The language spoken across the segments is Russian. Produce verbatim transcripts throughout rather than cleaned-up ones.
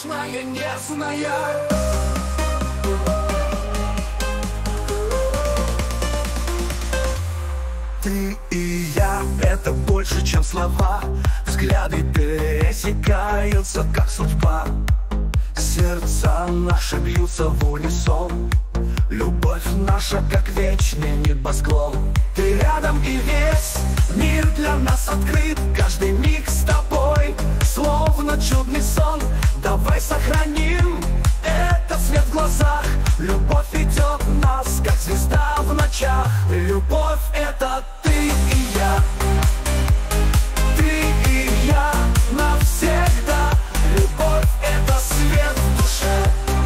нежная, нежная. Ты и я — это больше, чем слова. Взгляды пересекаются, как судьба. Сердца наши бьются в унисон. Любовь наша, как вечный небосклон. Ты рядом, и весь мир для нас открыт. Каждый миг с тобой, словно чудный сон. Давай сохраним это свет в глазах. Любовь ведет нас, как звезда в ночах. Любовь — это ты и я. Ты и я навсегда. Любовь — это свет в душе.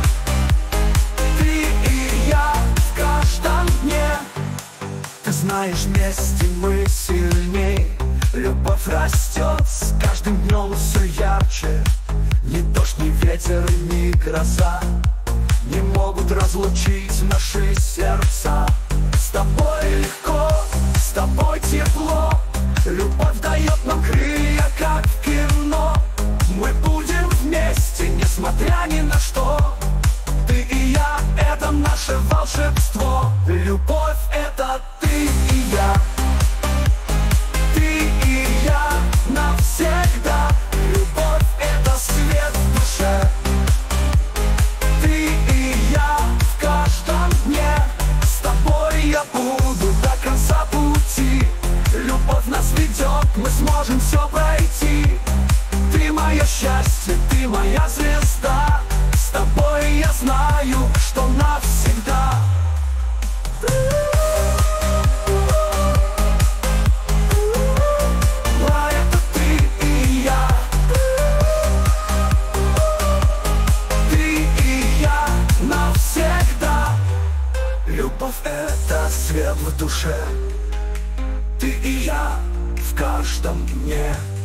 Ты и я в каждом дне. Ты знаешь, вместе мы сильней. Любовь растет с каждым днем все ярче. Ни дождь, ни ветер, ни гроза не могут разлучить наши сердца. С тобой легко, с тобой тепло. Любовь дает нам крылья, как в кино. Мы будем вместе, несмотря ни на что. Ты и я — это наше волшебство. Любовь — это ты и я. Ты и я навсегда. Любовь — это свет в душе. Ты и я в каждом дне. С тобой я буду до конца пути. Любовь нас ведет, мы сможем все пройти. Ты мое счастье, ты моя звезда. С тобой я знаю, что навсегда. А это ты и я. Ты и я навсегда. Любовь — это свет в душе. Ты и я в каждом дне.